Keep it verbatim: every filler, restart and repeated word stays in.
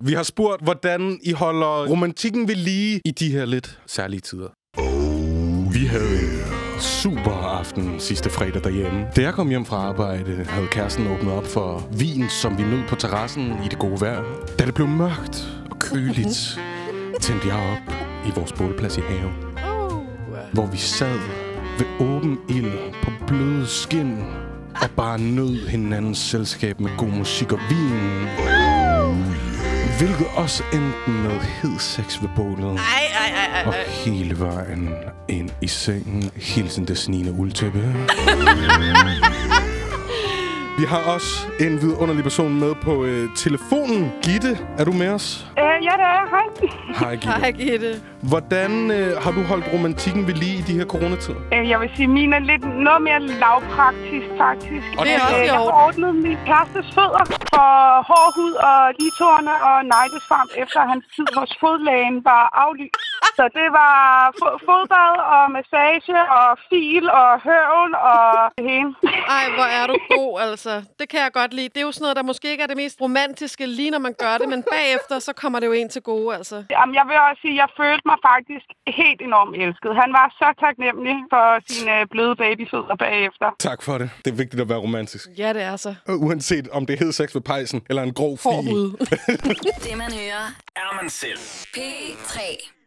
Vi har spurgt, hvordan I holder romantikken ved lige i de her lidt særlige tider. Vi havde en super aften sidste fredag derhjemme. Da jeg kom hjem fra arbejde, havde kæresten åbnet op for vin, som vi nød på terrassen i det gode vejr. Da det blev mørkt og køligt, tændte jeg op i vores bålplads i haven, hvor vi sad ved åben ild på bløde skin og bare nød hinandens selskab med god musik og vin. Hvilket også endte med hed sex ved bålet. Ej, ej, ej, ej. Og hele vejen ind i sengen. Hilsen det snigende uldtæppe. Vi har også en vidunderlig person med på øh, telefonen. Gitte, er du med os? Øh, ja, det er. Hej. Hej, Gitte. Hej, Gitte. Hvordan øh, har du holdt romantikken ved lige i de her coronatider? Øh, jeg vil sige, min er lidt noget mere lavpraktisk, faktisk. Og det er også øh, i jeg orden. har ordnet min kærestes fødder for hård hud og ligetårne og neglesvamp, efter hans tid hos fodlægen var aflyst. Så det var fo- fodbad og massage og fil og høvl og det hele. Ej, hvor er du god, altså. Det kan jeg godt lide. Det er jo sådan noget, der måske ikke er det mest romantiske, lige når man gør det, men bagefter, så kommer det jo en til gode, altså. Jamen, jeg vil også sige, at jeg følte mig faktisk helt enormt elsket. Han var så taknemmelig for sine bløde babyfødder bagefter. Tak for det. Det er vigtigt at være romantisk. Ja, det er så. Uanset om det hedder sex ved pejsen eller en grov fil. Hård hud. Det man hører, er man selv. P tre.